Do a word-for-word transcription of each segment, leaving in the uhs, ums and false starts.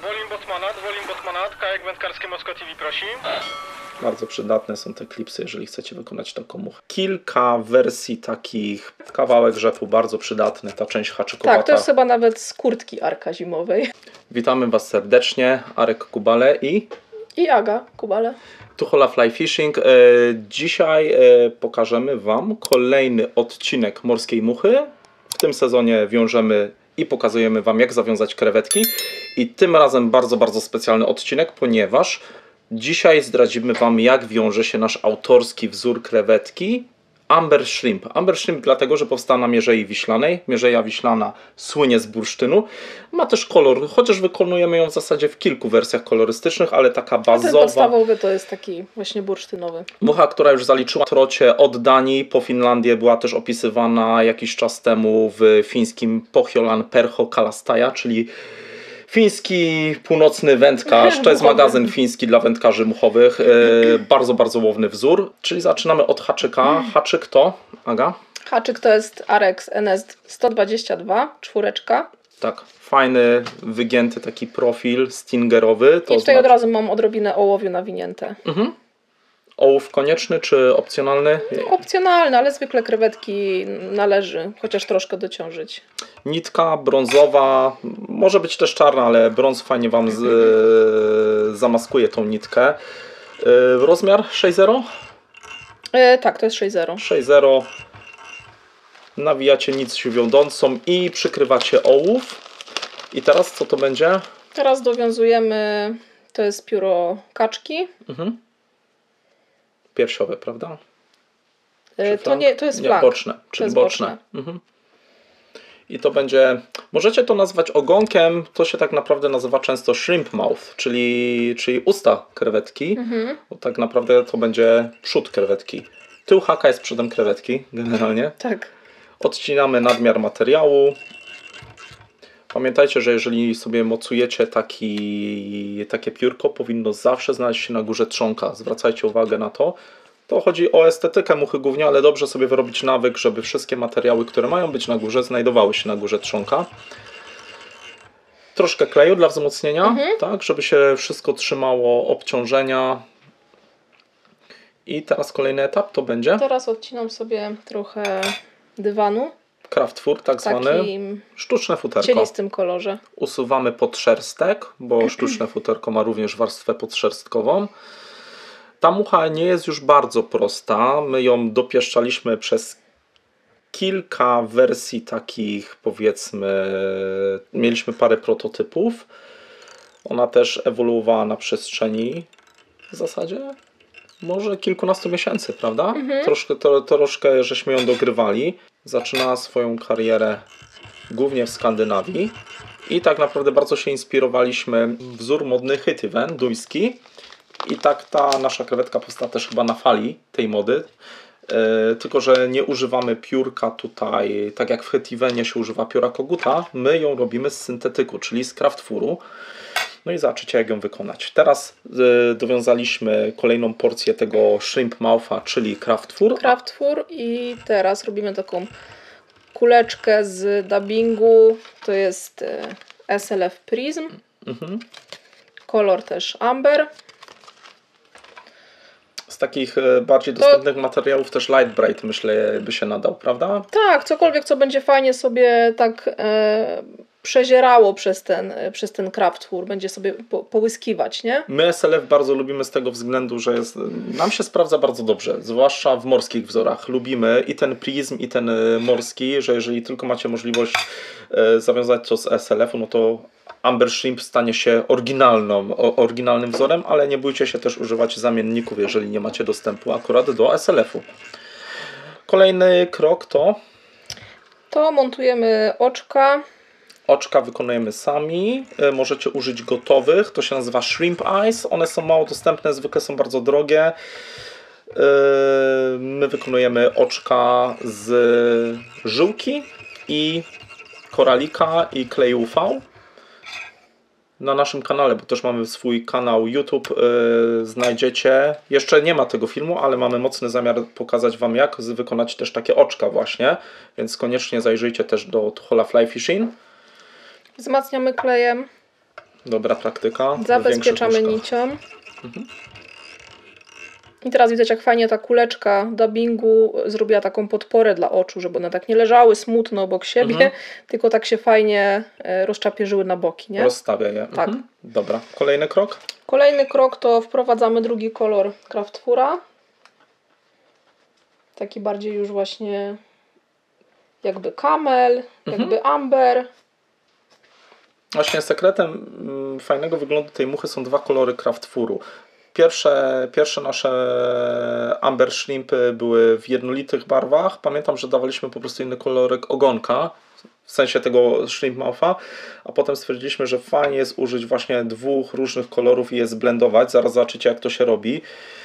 Wolim Bosmanat, Wolim Bosmanat, kajak wędkarskie Moskwa T V prosi. Bardzo przydatne są te klipsy, jeżeli chcecie wykonać taką muchę. Kilka wersji takich, kawałek rzepu, bardzo przydatny, ta część haczykowata. Tak, to jest chyba nawet z kurtki Arka zimowej. Witamy Was serdecznie, Arek Kubale i... I Aga Kubale. Tuchola Fly Fishing. Dzisiaj pokażemy Wam kolejny odcinek morskiej muchy. W tym sezonie wiążemy i pokazujemy Wam, jak zawiązać krewetki. I tym razem bardzo, bardzo specjalny odcinek, ponieważ dzisiaj zdradzimy Wam, jak wiąże się nasz autorski wzór krewetki Amber Shrimp. Amber Shrimp dlatego, że powstała na Mierzei Wiślanej. Mierzeja Wiślana słynie z bursztynu. Ma też kolor, chociaż wykonujemy ją w zasadzie w kilku wersjach kolorystycznych, ale taka bazowa. Ten podstawowy to jest taki właśnie bursztynowy. Mucha, która już zaliczyła trocie od Danii po Finlandię, była też opisywana jakiś czas temu w fińskim Pohjolan Perho Kalastaja, czyli fiński północny wędkarz. To jest magazyn fiński dla wędkarzy muchowych. E, bardzo, bardzo łowny wzór. Czyli zaczynamy od haczyka. Haczyk to, Aga? Haczyk to jest Arex N S sto dwadzieścia dwa, czwóreczka. Tak, fajny, wygięty taki profil stingerowy. To I tutaj znaczy... od razu mam odrobinę ołowiu nawinięte. Mhm. Ołów konieczny czy opcjonalny? Opcjonalny, ale zwykle krewetki należy chociaż troszkę dociążyć. Nitka brązowa, może być też czarna, ale brąz fajnie Wam z, e, zamaskuje tą nitkę. E, rozmiar sześć zero? E, tak, to jest sześć zero. sześć zero. Nawijacie nic wiodącą i przykrywacie ołów. I teraz co to będzie? Teraz dowiązujemy, to jest pióro kaczki. Mhm. Piersiowe, prawda? E, to nie, to jest nie, flank. boczne, czyli boczne. boczne. Mhm. I to będzie, możecie to nazwać ogonkiem, to się tak naprawdę nazywa często shrimp mouth, czyli, czyli usta krewetki, mhm. Bo tak naprawdę to będzie przód krewetki. Tył haka jest przodem krewetki generalnie. Tak. Odcinamy nadmiar materiału. Pamiętajcie, że jeżeli sobie mocujecie taki, takie piórko, powinno zawsze znaleźć się na górze trzonka. Zwracajcie uwagę na to. To chodzi o estetykę muchy głównie, ale dobrze sobie wyrobić nawyk, żeby wszystkie materiały, które mają być na górze, znajdowały się na górze trzonka. Troszkę kleju dla wzmocnienia, mhm. tak, żeby się wszystko trzymało obciążenia. I teraz kolejny etap to będzie? Teraz odcinam sobie trochę dywanu. Kraftfur, tak zwany. Takim sztuczne futerko. W cienistym kolorze. Usuwamy podszerstek, bo sztuczne futerko ma również warstwę podszerstkową. Ta mucha nie jest już bardzo prosta. My ją dopieszczaliśmy przez kilka wersji takich, powiedzmy, mieliśmy parę prototypów. Ona też ewoluowała na przestrzeni w zasadzie może kilkunastu miesięcy, prawda? Mhm. Troszkę, to, troszkę żeśmy ją dogrywali. Zaczynała swoją karierę głównie w Skandynawii i tak naprawdę bardzo się inspirowaliśmy. Wzór modny Hytyven, duński. I tak ta nasza krewetka powstała też chyba na fali tej mody. Yy, tylko że nie używamy piórka tutaj, tak jak w Hytywenie się używa pióra koguta. My ją robimy z syntetyku, czyli z kraftfuru. No i zobaczycie, jak ją wykonać. Teraz yy, dowiązaliśmy kolejną porcję tego shrimp moutha, czyli kraftfur. Kraftfur i teraz robimy taką kuleczkę z dubbingu. To jest yy, S L F Prism. Mhm. Kolor też amber. Z takich bardziej dostępnych to... materiałów też Light Bright, myślę, by się nadał, prawda? Tak, cokolwiek, co będzie fajnie sobie tak e, przezierało przez ten, przez ten kraftfur, będzie sobie po, połyskiwać, nie? My S L F bardzo lubimy z tego względu, że jest, nam się sprawdza bardzo dobrze, zwłaszcza w morskich wzorach. Lubimy i ten prism, i ten morski, że jeżeli tylko macie możliwość e, zawiązać to z S L F-u, no to Amber Shrimp stanie się oryginalną, oryginalnym wzorem, ale nie bójcie się też używać zamienników, jeżeli nie macie dostępu akurat do S L F-u. Kolejny krok to? To montujemy oczka. Oczka wykonujemy sami. Możecie użyć gotowych. To się nazywa Shrimp Eyes. One są mało dostępne, zwykle są bardzo drogie. My wykonujemy oczka z żyłki i koralika i kleju U V. Na naszym kanale, bo też mamy swój kanał YouTube, yy, znajdziecie, jeszcze nie ma tego filmu, ale mamy mocny zamiar pokazać Wam, jak wykonać też takie oczka właśnie, więc koniecznie zajrzyjcie też do Tuchola Fly Fishing. Wzmacniamy klejem. Dobra praktyka. Zabezpieczamy nicią. Mhm. I teraz widać, jak fajnie ta kuleczka dubbingu zrobiła taką podporę dla oczu, żeby one tak nie leżały smutno obok siebie, mhm. tylko tak się fajnie rozczapierzyły na boki, nie? Rozstawia je. Tak. Mhm. Dobra. Kolejny krok? Kolejny krok to wprowadzamy drugi kolor Craftfura. Taki bardziej już właśnie jakby kamel, mhm. jakby amber. Właśnie sekretem fajnego wyglądu tej muchy są dwa kolory Craftfuru. Pierwsze, pierwsze nasze Amber Shrimpy były w jednolitych barwach. Pamiętam, że dawaliśmy po prostu inny kolorek ogonka, w sensie tego Shrimp Moutha, a potem stwierdziliśmy, że fajnie jest użyć właśnie dwóch różnych kolorów i je zblendować. Zaraz zobaczycie, jak to się robi.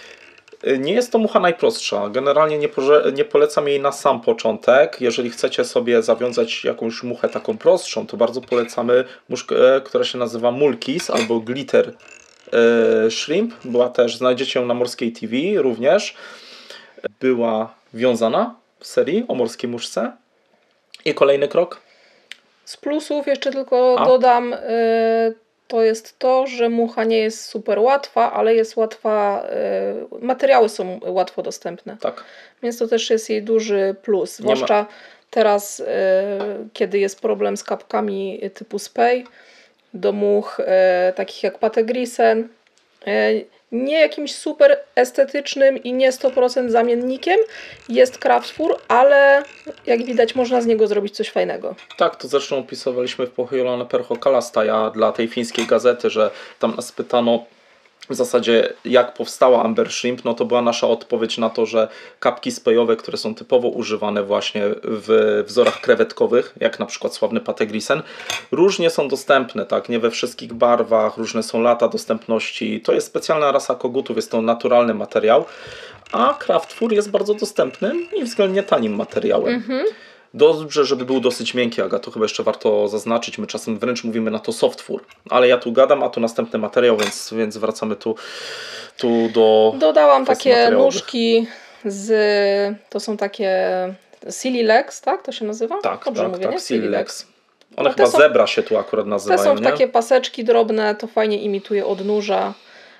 Nie jest to mucha najprostsza. Generalnie nie, nie polecam jej na sam początek. Jeżeli chcecie sobie zawiązać jakąś muchę taką prostszą, to bardzo polecamy muszkę, która się nazywa Mulkis albo Glitter Shrimp. Była też, znajdziecie ją na Morskiej T V również. Była wiązana w serii o morskiej muszce. I kolejny krok. Z plusów jeszcze tylko A? dodam, yy, to jest to, że mucha nie jest super łatwa, ale jest łatwa, yy, materiały są łatwo dostępne. Tak. Więc to też jest jej duży plus. Zwłaszcza teraz, yy, kiedy jest problem z kapkami typu spray, do much e, takich jak Pategrisen, e, nie jakimś super estetycznym i nie sto procent zamiennikiem jest Craftfur, ale jak widać można z niego zrobić coś fajnego. Tak, to zresztą opisywaliśmy w Pohjolan Perho Kalastaja dla tej fińskiej gazety, że tam nas pytano w zasadzie jak powstała Amber Shrimp, no to była nasza odpowiedź na to, że kapki spejowe, które są typowo używane właśnie w wzorach krewetkowych, jak na przykład sławny Pategrisen, różnie są dostępne, tak, nie we wszystkich barwach, różne są lata dostępności. To jest specjalna rasa kogutów, jest to naturalny materiał, a Craftfur jest bardzo dostępnym i względnie tanim materiałem. Mhm. Dobrze, żeby był dosyć miękki, Aga, to chyba jeszcze warto zaznaczyć. My czasem wręcz mówimy na to softfur. Ale ja tu gadam, a tu następny materiał, więc, więc wracamy tu, tu do... Dodałam takie nóżki z... To są takie silly legs, tak? To się nazywa? Tak, Dobrze tak, mówię, tak, nie? silly legs. One no chyba są, zebra się tu akurat nazywają, Te są nie? takie paseczki drobne, to fajnie imituje odnóża.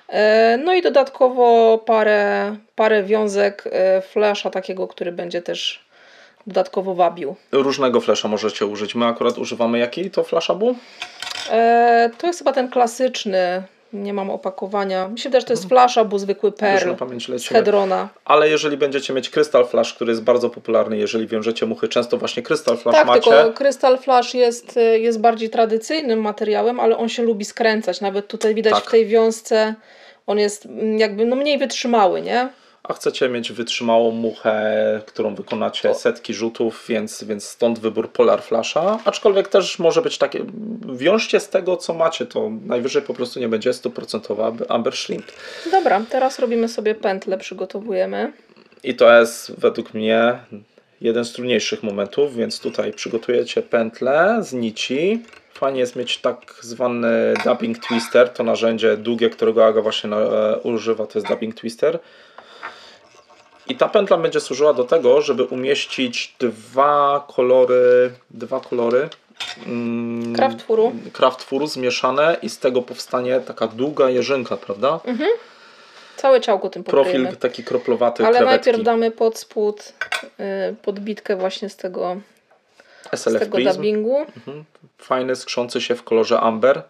No i dodatkowo parę, parę wiązek flasha takiego, który będzie też dodatkowo wabił. Różnego flasha możecie użyć. My akurat używamy jakiej to flasha był? E, to jest chyba ten klasyczny. Nie mam opakowania. Mi się wydaje, że to jest flasha, był zwykły perl z Hedrona. Ale jeżeli będziecie mieć Crystal Flash, który jest bardzo popularny, jeżeli wiążecie muchy, często właśnie Crystal Flash tak, macie. Tak, tylko Crystal Flash jest, jest bardziej tradycyjnym materiałem, ale on się lubi skręcać. Nawet tutaj widać tak. w tej wiązce on jest jakby no mniej wytrzymały, nie? A chcecie mieć wytrzymałą muchę, którą wykonacie to. setki rzutów, więc, więc stąd wybór Polar Flasha. Aczkolwiek też może być takie, wiążcie z tego co macie, to najwyżej po prostu nie będzie stu procentów Amber Shrimp. Dobra, teraz robimy sobie pętlę, przygotowujemy. I to jest według mnie jeden z trudniejszych momentów, więc tutaj przygotujecie pętlę z nici. Fajnie jest mieć tak zwany dubbing twister, to narzędzie długie, którego Aga właśnie na, e, używa, to jest dubbing twister. I ta pętla będzie służyła do tego, żeby umieścić dwa kolory, dwa kolory mm, Craftfuru. Craftfuru zmieszane i z tego powstanie taka długa jeżynka, prawda? Mhm. Całe ciałko tym pokryjemy. Profil taki kroplowaty, ale krewetki. Najpierw damy pod spód yy, podbitkę właśnie z tego, S L F z tego dubbingu. Mhm. Fajny, skrzący się w kolorze amber.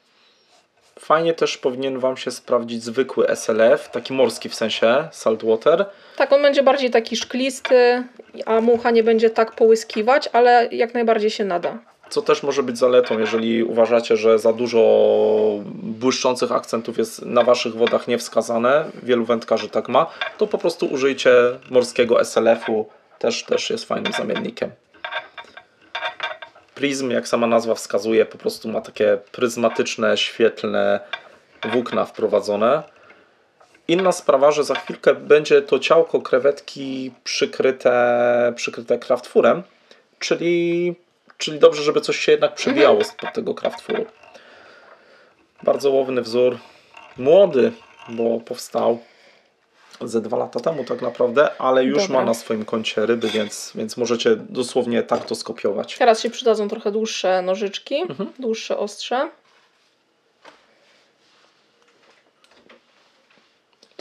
Fajnie też powinien Wam się sprawdzić zwykły S L F, taki morski w sensie, saltwater. Tak, on będzie bardziej taki szklisty, a mucha nie będzie tak połyskiwać, ale jak najbardziej się nada. Co też może być zaletą, jeżeli uważacie, że za dużo błyszczących akcentów jest na Waszych wodach niewskazane, wielu wędkarzy tak ma, to po prostu użyjcie morskiego S L F-u, też, też jest fajnym zamiennikiem. Prism, jak sama nazwa wskazuje, po prostu ma takie pryzmatyczne, świetlne włókna wprowadzone. Inna sprawa, że za chwilkę będzie to ciałko krewetki przykryte, przykryte Craftfurem, czyli, czyli dobrze, żeby coś się jednak przebijało mhm. spod tego Craftfuru. Bardzo łowny wzór, młody, bo powstał ze dwa lata temu tak naprawdę, ale już Dobra. ma na swoim koncie ryby, więc, więc możecie dosłownie tak to skopiować. Teraz się przydadzą trochę dłuższe nożyczki, mhm. dłuższe ostrze.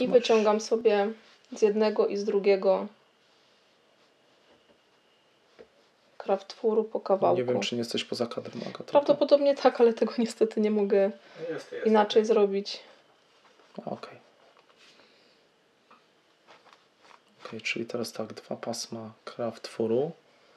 I wyciągam sobie z jednego i z drugiego kraftfuru po kawałku. Nie wiem, czy nie jesteś poza kadrem, Agata. Prawdopodobnie tak, ale tego niestety nie mogę Jest, jest. inaczej zrobić. Okej. Okay. Okay, czyli teraz tak, dwa pasma kraftfuru.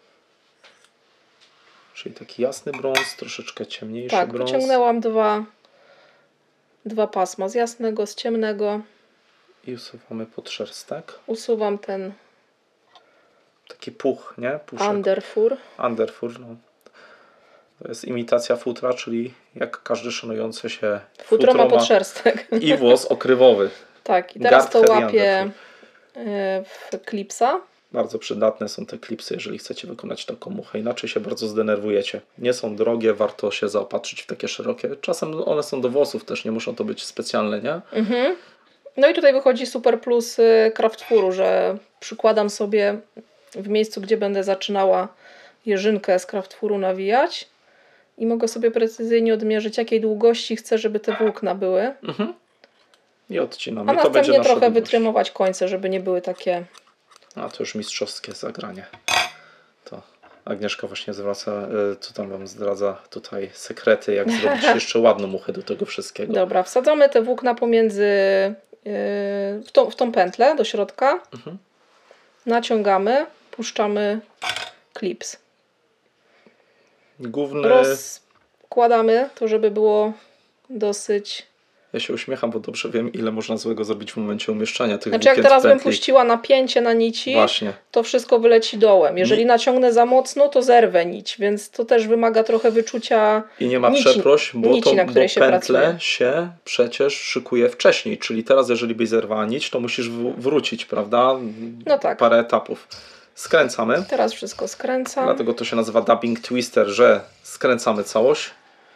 Czyli taki jasny brąz, troszeczkę ciemniejszy tak, brąz. Tak, wyciągnęłam dwa, dwa pasma, z jasnego, z ciemnego. I usuwamy podszerstek. Usuwam ten taki puch, nie? Puszek. underfur. Underfur, no. To jest imitacja futra, czyli jak każdy szanujący się futro, futro ma podszerstek. I włos okrywowy. Tak, i teraz to Gardner łapię w klipsa. Bardzo przydatne są te klipsy, jeżeli chcecie wykonać taką muchę. Inaczej się bardzo zdenerwujecie. Nie są drogie, warto się zaopatrzyć w takie szerokie. Czasem one są do włosów też, nie muszą to być specjalne, nie? Mhm. No i tutaj wychodzi super plus kraftfuru, że przykładam sobie w miejscu, gdzie będę zaczynała jeżynkę z kraftfuru nawijać i mogę sobie precyzyjnie odmierzyć, jakiej długości chcę, żeby te włókna były. Mhm. I odcinam. A I to będzie następnie nasza trochę długość. wytrymować końce, żeby nie były takie... A to już mistrzowskie zagranie. To Agnieszka właśnie zwraca, co tam wam zdradza tutaj sekrety, jak zrobić jeszcze ładną muchę do tego wszystkiego. Dobra, wsadzamy te włókna pomiędzy yy, w, tą, w tą pętlę do środka. Mhm. Naciągamy, puszczamy klips. Główny... Rozkładamy to, żeby było dosyć... Ja się uśmiecham, bo dobrze wiem, ile można złego zrobić w momencie umieszczania tych Znaczy jak teraz bym puściła napięcie na nici, Właśnie. to wszystko wyleci dołem. Jeżeli nie. naciągnę za mocno, to zerwę nić, więc to też wymaga trochę wyczucia I nie ma nici, przeproś, bo, nici, to, na której bo się pętle pracuje. się przecież szykuje wcześniej, czyli teraz jeżeli byś zerwała nić, to musisz wrócić, prawda? No tak. Parę etapów. Skręcamy. Teraz wszystko skręcam. Dlatego to się nazywa dubbing twister, że skręcamy całość.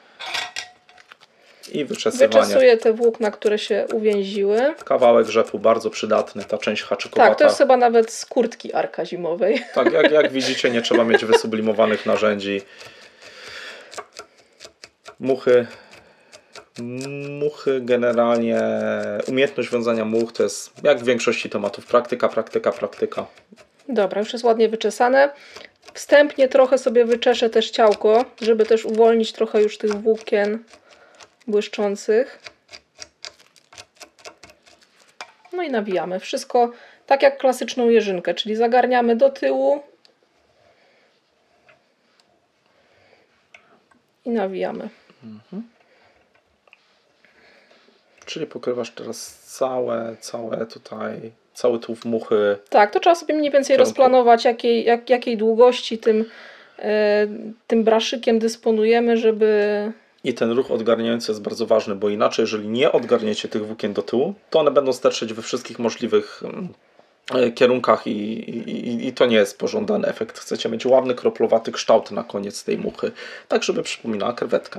I wyczesywanie. Wyczesuję te włókna, które się uwięziły. Kawałek rzepu bardzo przydatny, ta część haczykowata. Tak, to jest chyba nawet z kurtki arka zimowej. Tak, jak, jak widzicie, nie trzeba mieć wysublimowanych narzędzi. Muchy, muchy generalnie, umiejętność wiązania much to jest, jak w większości tematów, praktyka, praktyka, praktyka. Dobra, już jest ładnie wyczesane. Wstępnie trochę sobie wyczeszę też ciałko, żeby też uwolnić trochę już tych włókien błyszczących. No i nawijamy. Wszystko tak jak klasyczną jeżynkę, czyli zagarniamy do tyłu i nawijamy. Mhm. Czyli pokrywasz teraz całe, całe tutaj, cały tułów muchy. Tak, to trzeba sobie mniej więcej rozplanować, jakiej, jak, jakiej długości tym, e, tym braszykiem dysponujemy, żeby... I ten ruch odgarniający jest bardzo ważny, bo inaczej, jeżeli nie odgarniecie tych włókien do tyłu, to one będą sterczeć we wszystkich możliwych kierunkach i, i, i to nie jest pożądany efekt. Chcecie mieć ładny, kroplowaty kształt na koniec tej muchy, tak żeby przypominała krewetkę.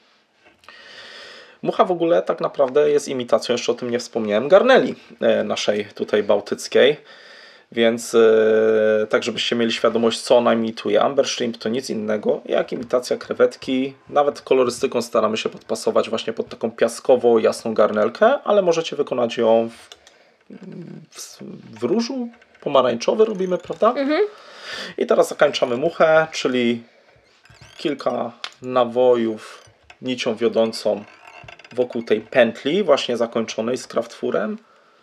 Mucha w ogóle tak naprawdę jest imitacją, jeszcze o tym nie wspomniałem, garneli naszej tutaj bałtyckiej. Więc yy, tak, żebyście mieli świadomość, co ona imituje. Amber shrimp to nic innego jak imitacja krewetki. Nawet kolorystyką staramy się podpasować właśnie pod taką piaskowo jasną garnelkę, ale możecie wykonać ją w, w, w różu pomarańczowy robimy, prawda? Mhm. I teraz zakończamy muchę, czyli kilka nawojów nicią wiodącą wokół tej pętli właśnie zakończonej z kraftfurem.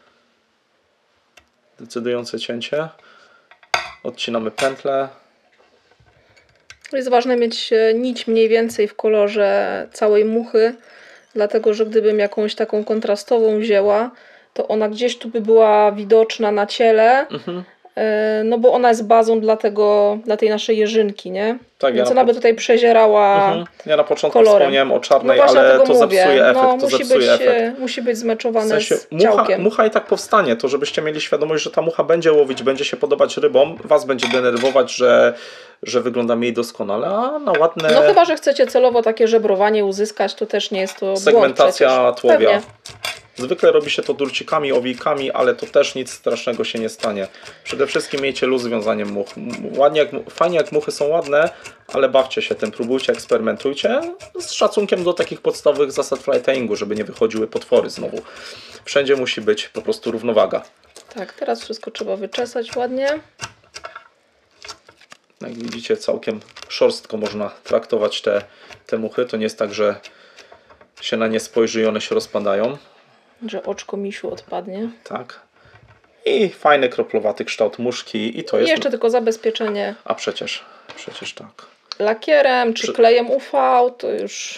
Decydujące cięcie. Odcinamy pętlę. Jest ważne mieć nić mniej więcej w kolorze całej muchy, dlatego że gdybym jakąś taką kontrastową wzięła, to ona gdzieś tu by była widoczna na ciele, mhm. no bo ona jest bazą dla, tego, dla tej naszej jeżynki, nie? Tak, więc ja ona by tutaj przezierała mhm. Ja na początku kolorem. Wspomniałem o czarnej, no ale to mówię. zepsuje efekt. No, to musi, zepsuje być, efekt. musi być zmeczowane w sensie, z mucha, ciałkiem. Mucha i tak powstanie, to żebyście mieli świadomość, że ta mucha będzie łowić, będzie się podobać rybom, was będzie denerwować, że, że wygląda mniej doskonale, a na ładne... No chyba, że chcecie celowo takie żebrowanie uzyskać, to też nie jest to segmentacja błąd tłowia. Pewnie. Zwykle robi się to durcikami, owijkami, ale to też nic strasznego się nie stanie. Przede wszystkim miejcie luz z wiązaniem much. Ładnie jak, fajnie jak muchy są ładne, ale bawcie się tym, próbujcie, eksperymentujcie z szacunkiem do takich podstawowych zasad fly tyingu, żeby nie wychodziły potwory znowu. Wszędzie musi być po prostu równowaga. Tak, teraz wszystko trzeba wyczesać ładnie. Jak widzicie, całkiem szorstko można traktować te, te muchy. To nie jest tak, że się na nie spojrzy i one się rozpadają. Że oczko misiu odpadnie. Tak. I fajny kroplowaty kształt muszki i to I jest... jeszcze tylko zabezpieczenie A przecież, przecież tak. lakierem czy Prze... klejem U V, to już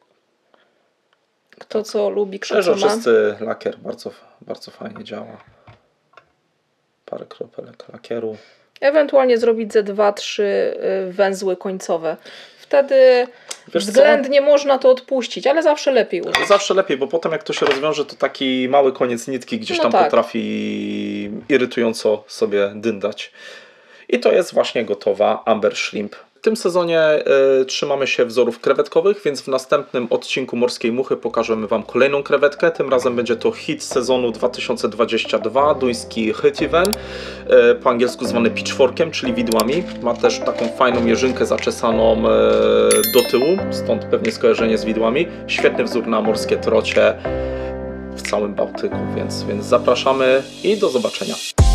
kto co lubi, kto co ma. Przeżoczysty lakier bardzo, bardzo fajnie działa. Parę kropelek lakieru. Ewentualnie zrobić ze dwa trzy węzły końcowe. Wtedy Wiesz względnie co? Można to odpuścić, ale zawsze lepiej użyć. Zawsze lepiej, bo potem jak to się rozwiąże, to taki mały koniec nitki gdzieś no tam tak. potrafi irytująco sobie dyndać. I to jest właśnie gotowa Amber Shrimp. W tym sezonie y, trzymamy się wzorów krewetkowych, więc w następnym odcinku Morskiej Muchy pokażemy Wam kolejną krewetkę. Tym razem będzie to hit sezonu dwa tysiące dwudziestego drugiego, duński Hytiven, y, po angielsku zwany pitchforkiem, czyli widłami. Ma też taką fajną jeżynkę zaczesaną y, do tyłu, stąd pewnie skojarzenie z widłami. Świetny wzór na morskie trocie w całym Bałtyku, więc, więc zapraszamy i do zobaczenia.